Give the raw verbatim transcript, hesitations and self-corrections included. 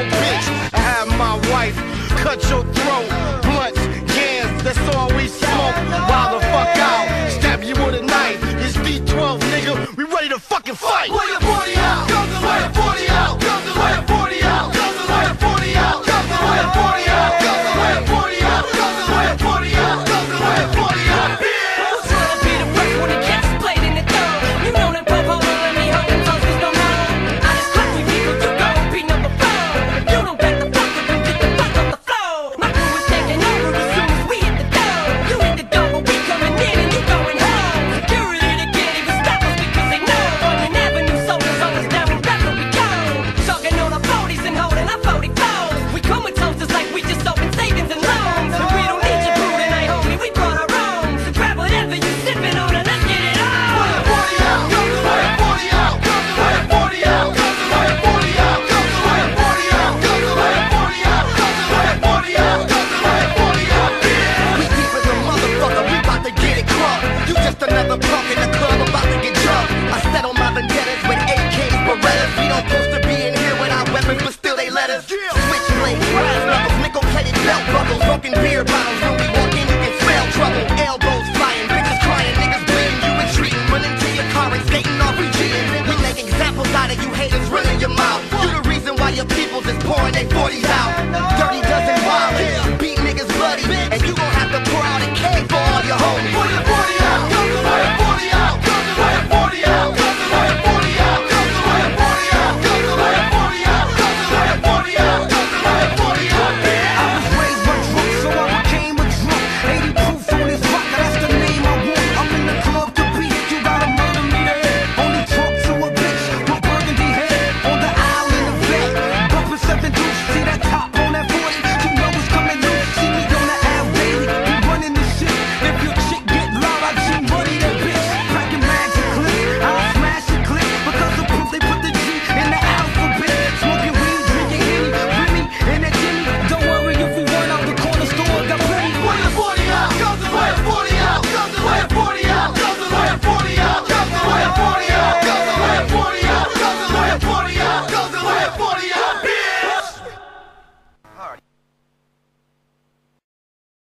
bitch. I have my wife cut your throat. Blunts, cans, that's all we smoke. Wild the fuck out, stab you with a knife. It's D twelve, nigga, we ready to fucking fight. Where your forty out? Where your forty out? Where your forty out? Where your forty out? Where your forty out? Where your forty out? Where your forty out? Where your forty out? Who's trying to be the first one to catch a blade in the throat? You know them popo don't let me hold them toes, no more. I just clock we people, you gon' be number four. You don't back the fuck up and get the fuck off the floor. My crew is taking over as soon as we hit the door. You hit the door, but we coming in and you going home. Security they can't even stop us because they know Onion Avenue soldiers always down and back where we go. Talking on our forties and holding our forty-fours. We come with toasters like we just open savings and loans. And we don't need your crew tonight, homie, we brought our own. So grab whatever you sipping on and let's get it on. Where your forty out? Where your forty out? Where your forty out? Where your forty out? Where your forty out? Where your forty out? Where your forty out? Where your forty out? We deep as a motherfucker, we bout to get it crunk. You just another punk in the club about to get drunk. I settle my vendettas with A Ks, Berettas. We don't supposed to be in here without weapons, but still they let us. Switchblades, brass knuckles, nickel-plated belt buckles, broken beer bottles. When we walk in, you can smell trouble. Elbows flying, bitches crying, niggas bleeding. You retreating, running to your car and skating off and cheating. We make examples out of you haters, running your mouth. You the reason why your peoples is pouring they forties out.